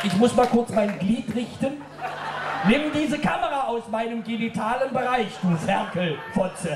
Ich muss mal kurz mein Glied richten. Nimm diese Kamera aus meinem genitalen Bereich, du Ferkelfotze.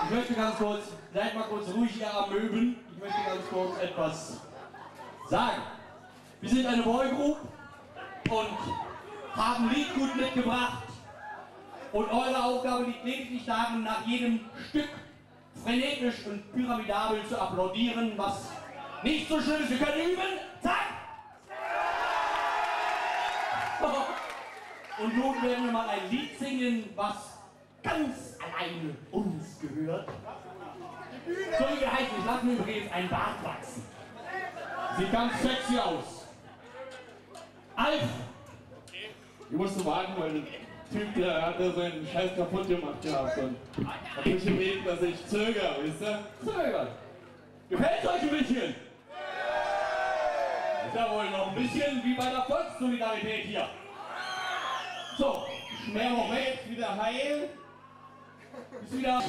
Ich möchte ganz kurz, seid mal kurz ruhig, ihr Amöben. Ich möchte ganz kurz etwas sagen. Wir sind eine Boygroup und haben Liedgut mitgebracht. Und eure Aufgabe liegt lediglich darin, nach jedem Stück frenetisch und pyramidabel zu applaudieren, was nicht so schön ist. Wir können üben. Zack! Und nun werden wir mal ein Lied singen, was ganz alleine uns gehört. So wie heißt es, lass mir übrigens ein Bart wachsen. Sieht ganz sexy aus. Alf! Ich musste warten, weil der Typ, der hatte seinen Scheiß kaputt gemacht gehabt und hat mich gebeten, dass ich zögere, wisst ihr? Zögern. Gefällt euch ein bisschen? Ist ja wohl noch ein bisschen wie bei der Volkssolidarität hier. So, Schmer noch weg, wieder heil. ist wieder.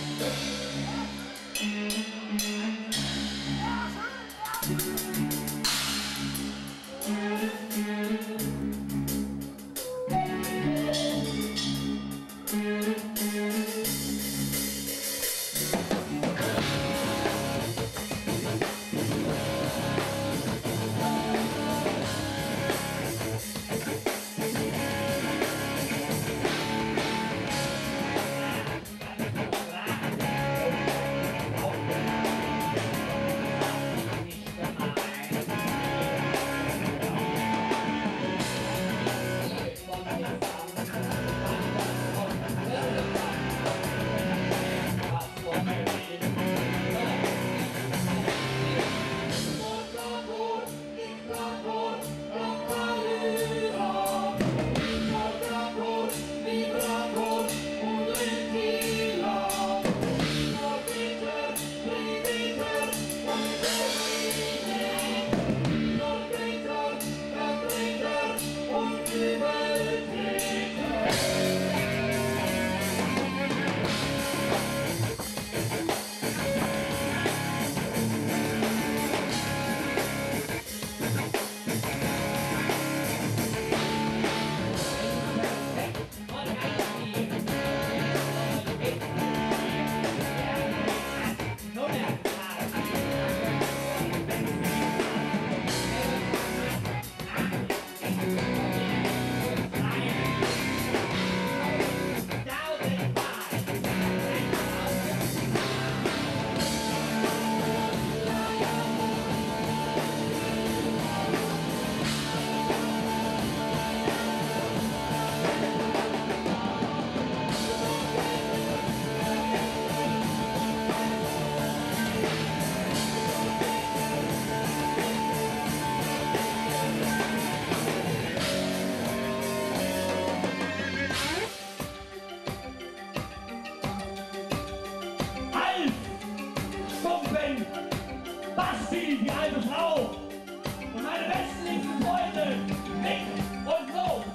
Basti, die alte Frau und meine besten lieben Freunde, Nick und Flo.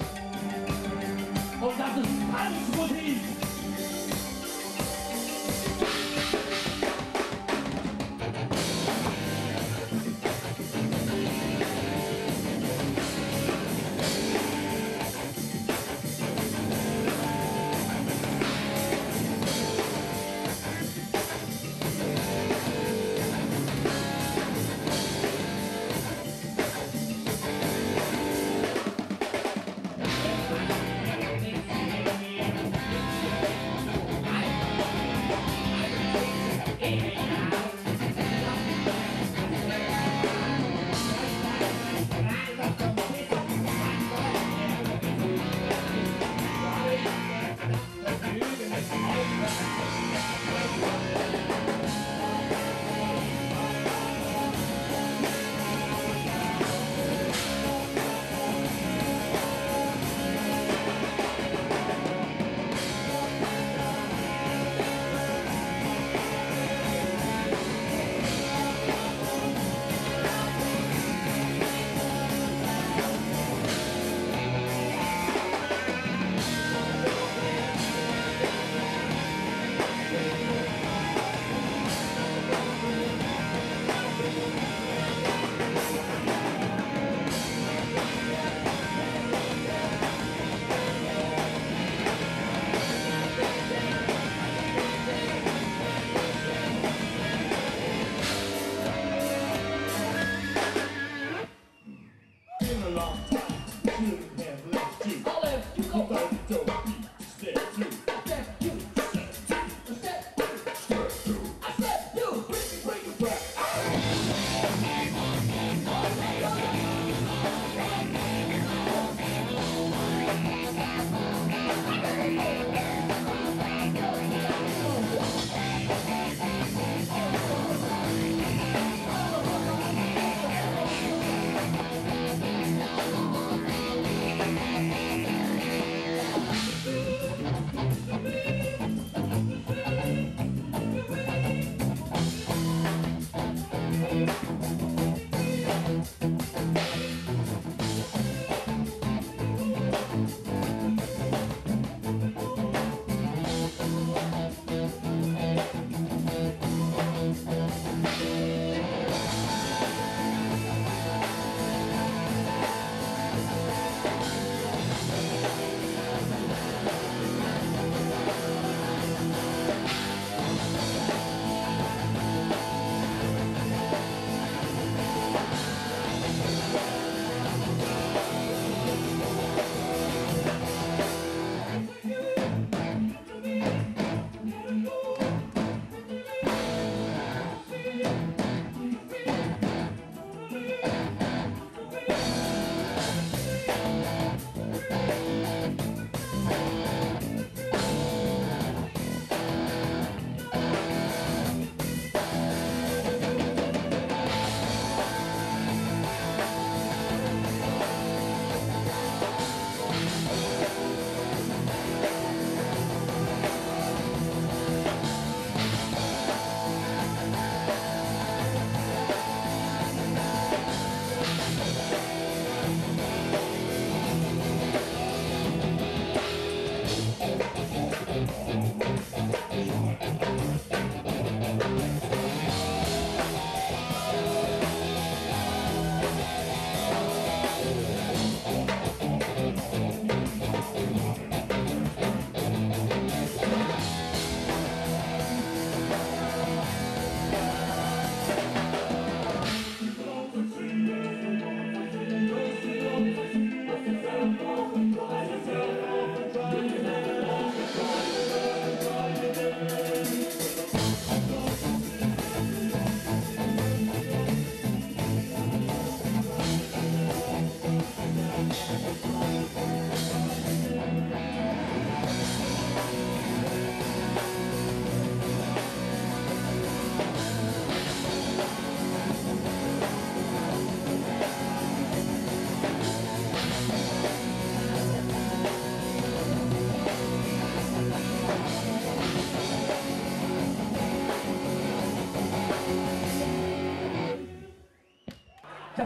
Und das ist Tanzmusik.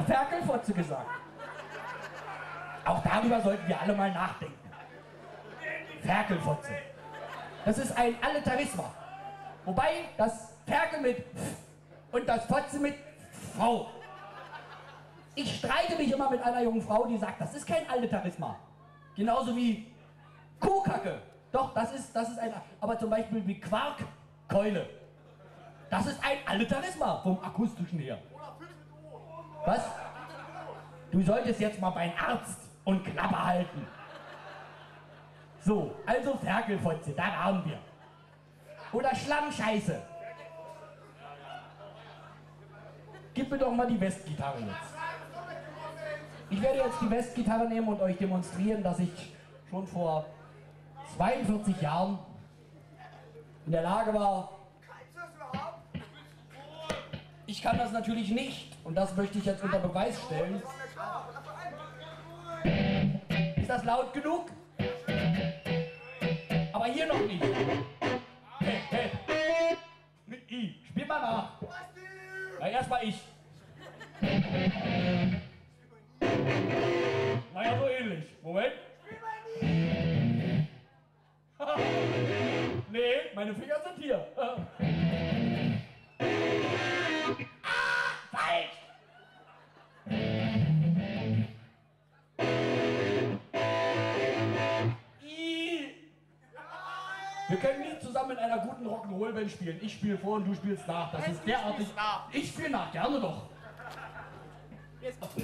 Ferkelfotze gesagt. Auch darüber sollten wir alle mal nachdenken. Ferkelfotze. Das ist ein Alliterisma. Wobei das Ferkel mit F und das Fotze mit V. Ich streite mich immer mit einer jungen Frau, die sagt, das ist kein Alliterisma. Genauso wie Kuhkacke. Doch, das ist ein... Aber zum Beispiel wie Quarkkeule. Das ist ein Alliterisma vom Akustischen her. Was? Du solltest jetzt mal beim Arzt und Klappe halten. So, also Ferkelfotze, da waren wir. Oder Schlammscheiße. Gib mir doch mal die Westgitarre jetzt. Ich werde jetzt die Westgitarre nehmen und euch demonstrieren, dass ich schon vor 42 Jahren in der Lage war. Ich kann das natürlich nicht und das möchte ich jetzt unter Beweis stellen. Ist das laut genug? Aber hier noch nicht. Hey, hey. Mit I. Spiel mal nach. Na, erstmal ich. Naja, so ähnlich. Moment. Nee, meine Finger sind hier. Falsch! Wir können nie zusammen in einer guten Rock'n'Roll-Band spielen. Ich spiele vor und du spielst nach. Das ist derartig. Ich spiele nach, gerne doch. Jetzt noch.